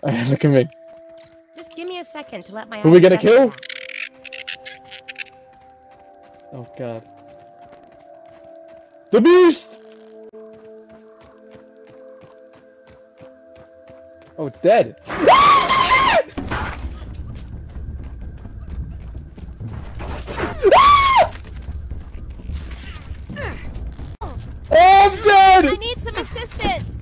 Look at me. Just give me a second to let my Who we gonna eyes adjust kill? to that. Oh god. The beast! Oh, it's dead. Oh, I'm dead! I need some assistance!